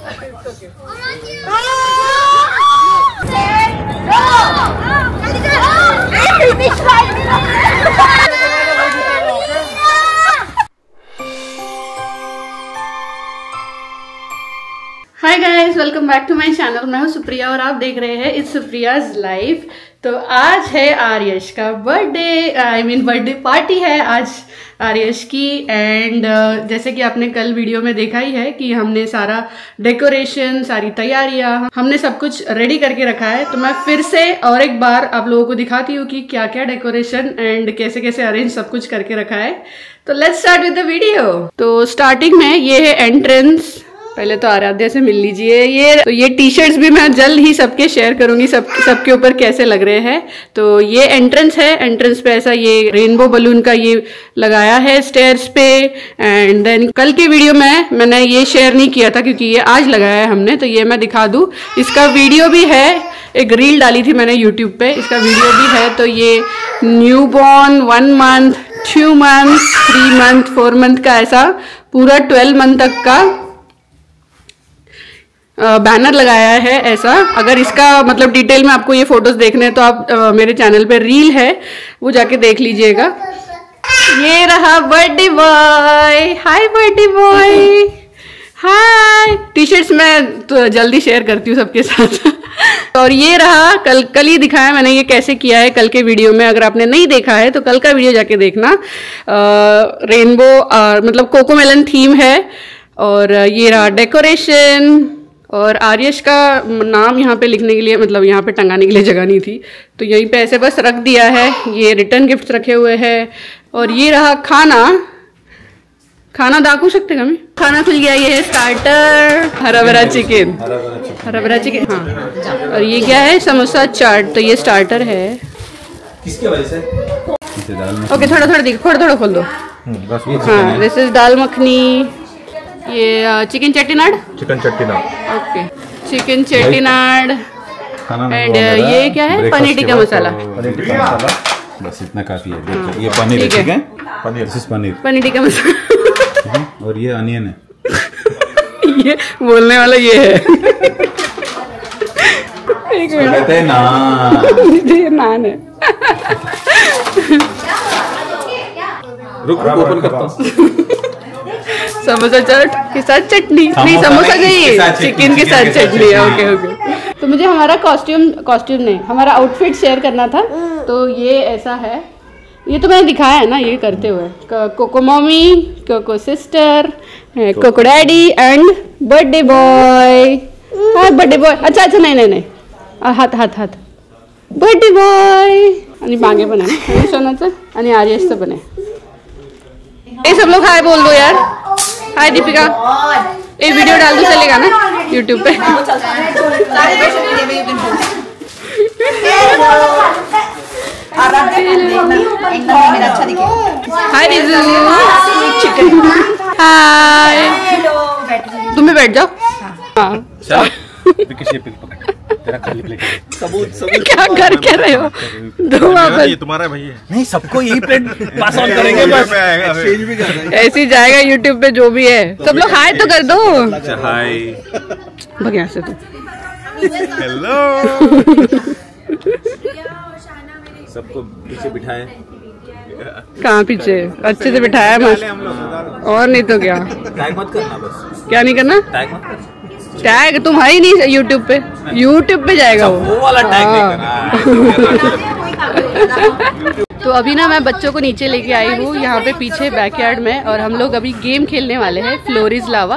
Hi guys, welcome back to my channel. मैं हूँ सुप्रिया और आप देख रहे हैं इट्स सुप्रियाज लाइफ। तो आज है आर्यश का बर्थडे, बर्थडे पार्टी है आज आर्यश की। एंड जैसे कि आपने कल वीडियो में देखा ही है कि हमने सारा डेकोरेशन, सारी तैयारियां, हमने सब कुछ रेडी करके रखा है। तो मैं फिर से और एक बार आप लोगों को दिखाती हूँ कि क्या क्या डेकोरेशन एंड कैसे कैसे अरेंज सब कुछ करके रखा है। तो let's start with the video. तो स्टार्टिंग में ये है एंट्रेंस। पहले तो आराध्या से मिल लीजिए। ये टी शर्ट्स भी मैं जल्द ही सबके शेयर करूंगी, सबके ऊपर कैसे लग रहे हैं। तो ये एंट्रेंस है। एंट्रेंस पे ऐसा ये रेनबो बलून का ये लगाया है स्टेयर्स पे। एंड देन कल के वीडियो में मैंने ये शेयर नहीं किया था क्योंकि ये आज लगाया है हमने, तो ये मैं दिखा दूं। इसका वीडियो भी है, एक रील डाली थी मैंने यूट्यूब पे, इसका वीडियो भी है। तो ये new born 1 month, 2 month, 3 month, 4 month का ऐसा पूरा 12 मंथ तक का बैनर लगाया है ऐसा। अगर इसका मतलब डिटेल में आपको ये फोटोज देखने हैं तो आप मेरे चैनल पे रील है, वो जाके देख लीजिएगा। ये रहा birthday boy. Hi birthday boy, hi. T shirts मैं तो जल्दी शेयर करती हूँ सबके साथ। और ये रहा कल ही दिखाया मैंने ये कैसे किया है कल के वीडियो में। अगर आपने नहीं देखा है तो कल का वीडियो जाके देखना। रेनबो मतलब कोकोमेलन थीम है। और ये रहा डेकोरेशन। और आर्यश का नाम यहाँ पे लिखने के लिए, मतलब यहाँ पे टंगाने के लिए जगह नहीं थी, तो यहीं पे ऐसे बस रख दिया है। ये रिटर्न गिफ्ट्स रखे हुए हैं। और ये रहा खाना दाखू सकते कमी। खाना खुल गया। ये है स्टार्टर, हरा भरा चिकन, हाँ। और ये क्या है, समोसा चाट। तो ये स्टार्टर है। किसकी वजह से? ओके, थोड़ा खोल दो। हाँ, दिस इज दाल मखनी। ये chicken Chettinad, okay, chicken Chettinad. And ये क्या है, पनीर टिक्का मसाला। बस इतना काफी है। ये पनीर है, ठीक है, पनीर टिक्का मसाला। और ये अनियन है। ये बोलने वाला ये है। एक मिनट, कहते हैं नान। ये नान है। रुक ओपन करता हूँ। समोसा चाट के साथ चटनी, नहीं समोसा चाहिए, चिकन के साथ चटनी। ओके। तो मुझे हमारा कॉस्ट्यूम नहीं, हमारा आउटफिट शेयर करना था। तो ये ऐसा है। ये तो मैंने दिखाया है ना ये करते हुए। Coco mummy, coco sister, coco daddy and birthday boy. हाँ बर्थडे बॉय। अच्छा नहीं, हाथ बर्थडे बॉय। आणि मागे पण आहे सोनाचं आणि आर्यसचं पण आहे। ये सब लोग हाय बोल दो यार। हाय दीपिका, ये वीडियो डाल दो, चलेगा ना यूट्यूब पे। हाय रिजू, हाय। तुम भी बैठ जाओ। हाँ तेरा खाली प्लेट क्या कर क्या रहे हो? दो ये तुम्हारा भाई है। नहीं, सबको यही प्लेट पास ऑन करेंगे बस। ऐसे ही जाएगा यूट्यूब पे जो भी है। सब लोग हाय तो कर दो। हाय भाग यहाँ से तो। हेलो। सबको पीछे बिठाए। कहाँ पीछे? अच्छे से बिठाया मस्त। और नहीं तो क्या। टैग मत करना बस। क्या नहीं करना? टैग मत करना। टैग तुम है ही नहीं यूट्यूब पे जाएगा वो वाला टैग नहीं करना। तो अभी ना मैं बच्चों को नीचे लेके आई हूँ यहाँ पे पीछे बैकयार्ड में। और हम लोग अभी गेम खेलने वाले हैं, फ्लोर इज लावा।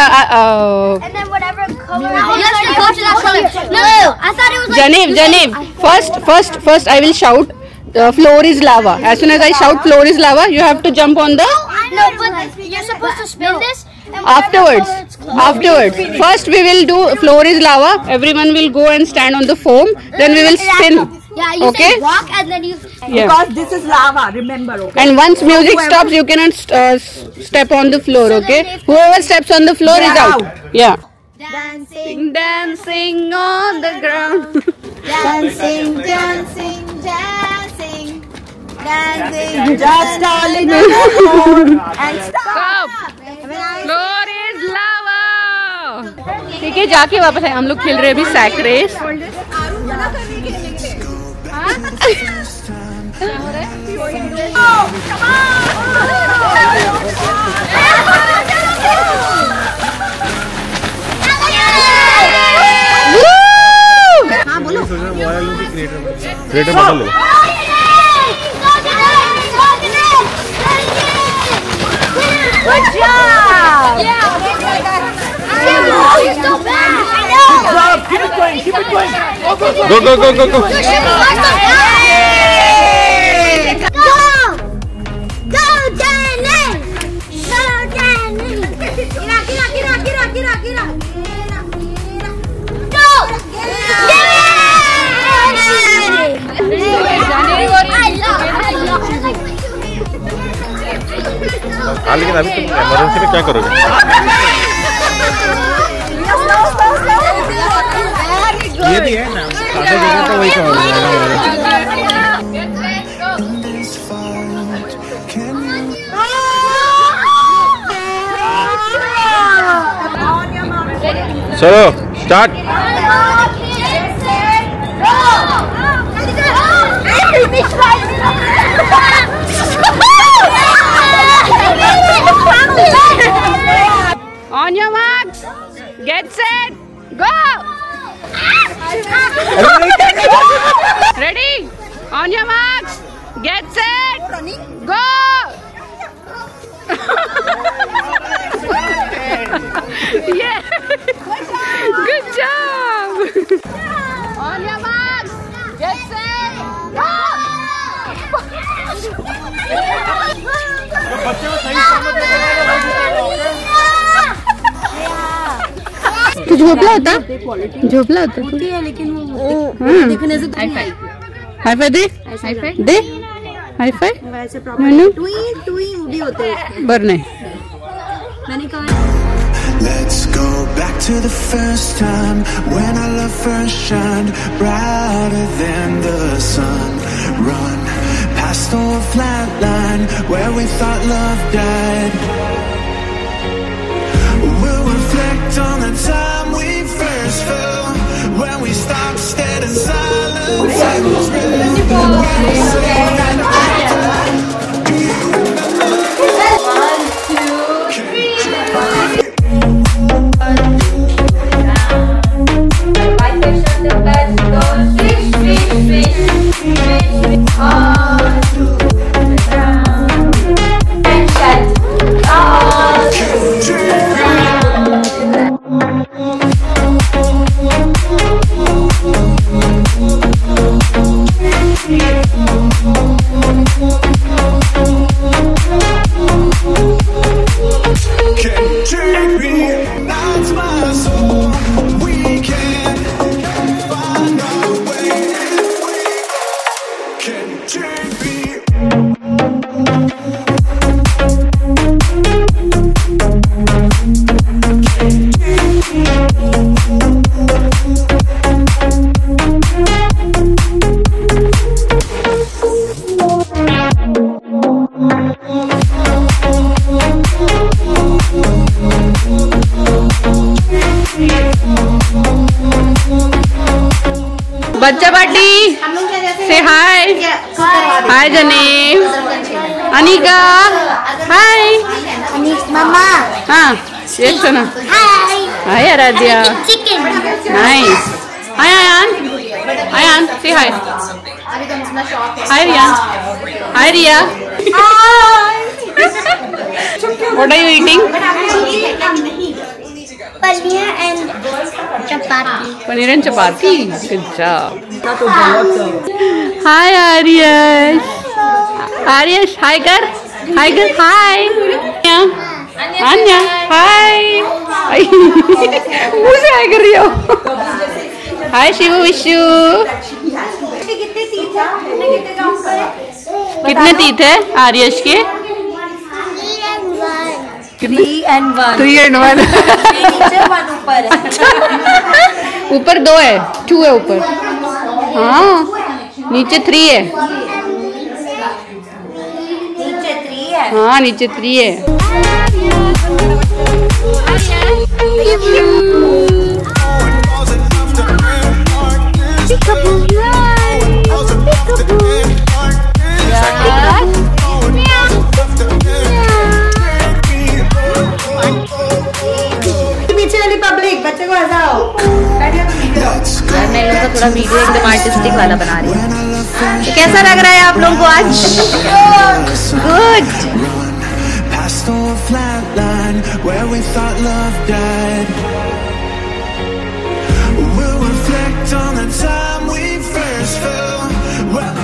जनेब first I will shout floor is lava. As soon as I shout floor is lava, you have to jump on the. No, but you're supposed to spin this. Afterwards. First we will do floor is lava. Everyone will go and stand on the foam. Then we will spin. Yeah, you okay? can walk and then you. Yeah. Because this is lava, remember. Okay? And once music stops, you cannot step on the floor. Okay? Whoever steps on the floor is out. Yeah. Dancing on the ground. Dancing. Just darling and stop. Floor is lava. ठीक है, जाके वापस आए। हम लोग खेल रहे हैं अभी सैक रेस। हाँ बोलो। क्रिएटर बदल लो। Good job! Keep it going, keep it going. Go, go, go, go, go. Go! Go, Danny! Go, Danny! Kira. Go! लेकिन अभी तुम इमरजेंसी में क्या करोगे? ये भी है ना, आधे जगह तो वही कहोगे। चलो start. On your marks, get set, go! Ready? On your marks, get set, go! Yeah! Good job! On your marks, get set, go! तू झोपला होता होती है, लेकिन वो देखने से हाई फाइव दे, हाई फाइव वैसे प्रॉपर टुई भी होते हैं बर नहीं। मैंने कहा Let's go back to the first time when our love first shined brighter than the sun. Run past the flat line where we thought love died. We'll reflect on the time we first fell, when we stopped, stared in silence. I was ready. 'बच्चा party से hi हाय जनेब अनिका हाय मम्मा हाँ ये सुनो hi Aaradhya nice hi Aayan से hi hi Riya What are you eating? Paneer and chapati. Good job. Hi Aryash. Aryash, hi kar. Hi kar. Hi. Anya. Hi. मुझे hi कर रही हो. Hi शिवू विशु. कितने तीत है आर्यश के? 3 and 1. 3 and 1. नीचे 1 ऊपर है. ऊपर 2 है, 2 है ऊपर. हाँ नीचे 3 है. नीचे 3 है. हाँ नीचे 3 है. पीछे वाली पब्लिक बच्चे को हंसाओ। यार मैं लोग का थोड़ा वीडियो एकदम आर्टिस्टिक वाला बना रही हूँ। तो कैसा लग रहा है आप लोगों को आज? Good. Past the flat line where we thought love died. We'll reflect on the time we first fell. Well,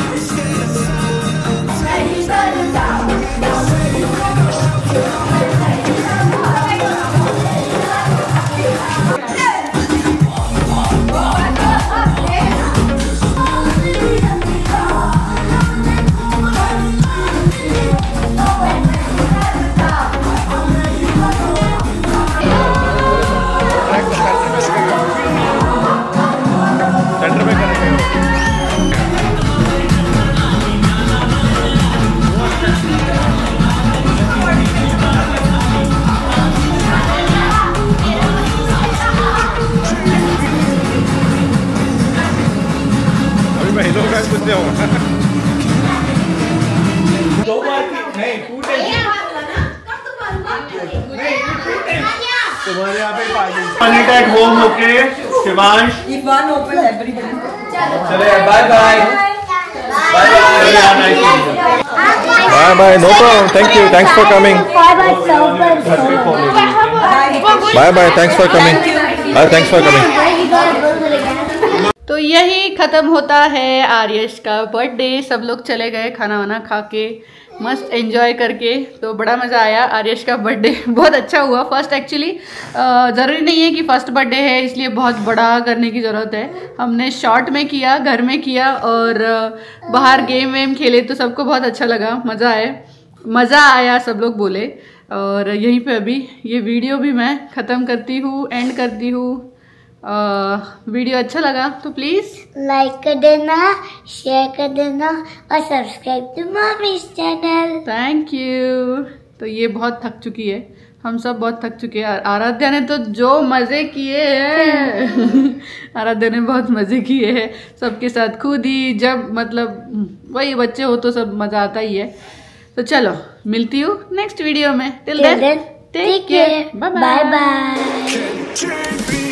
तुम्हारे यहाँ पे party at home. Okay Shivansh चले bye bye Bye bye. No problem. Thank you. Thanks for coming. Bye bye. Thanks for coming. Thanks for coming. तो यही ख़त्म होता है आर्यश का बर्थडे। सब लोग चले गए खाना वाना खा के, मस्त एंजॉय करके। तो बड़ा मज़ा आया। आर्यश का बर्थडे बहुत अच्छा हुआ। फर्स्ट एक्चुअली ज़रूरी नहीं है कि फ़र्स्ट बर्थडे है इसलिए बहुत बड़ा करने की ज़रूरत है। हमने शॉर्ट में किया, घर में किया और बाहर गेम वेम खेले तो सबको बहुत अच्छा लगा, मज़ा आया सब लोग बोले। और यहीं पे अभी ये वीडियो भी मैं ख़त्म करती हूँ, एंड करती हूँ। वीडियो अच्छा लगा तो प्लीज़ लाइक कर देना, शेयर कर देना और subscribe to mummy's channel. Thank you. तो ये बहुत थक चुकी है, हम सब बहुत थक चुके हैं। आराध्या ने तो जो मज़े किए हैं आराध्या ने बहुत मज़े किए हैं सबके साथ खुद ही। जब मतलब वही बच्चे हो तो सब मज़ा आता ही है। तो चलो मिलती हूँ नेक्स्ट वीडियो में। Till then take care, bye bye.